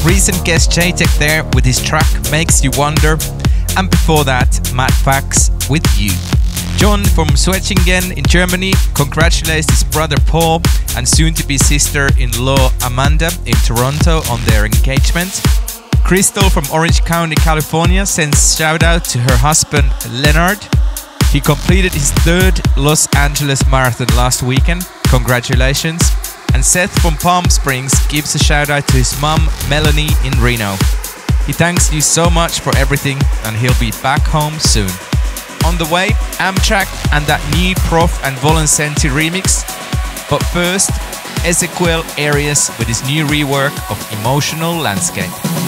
recent guest Jaytech there with his track Makes You Wonder, and before that Mad Facts with You. John from Schwetzingen in Germany congratulates his brother Paul and soon-to-be sister-in-law Amanda in Toronto on their engagement. Crystal from Orange County, California sends shout-out to her husband Leonard. He completed his third Los Angeles Marathon last weekend. Congratulations. And Seth from Palm Springs gives a shout out to his mum Melanie in Reno. He thanks you so much for everything and he'll be back home soon. On the way, Amtrak and that new Prof and Voloncenti remix. But first, Ezequiel Arias with his new rework of Emotional Landscape.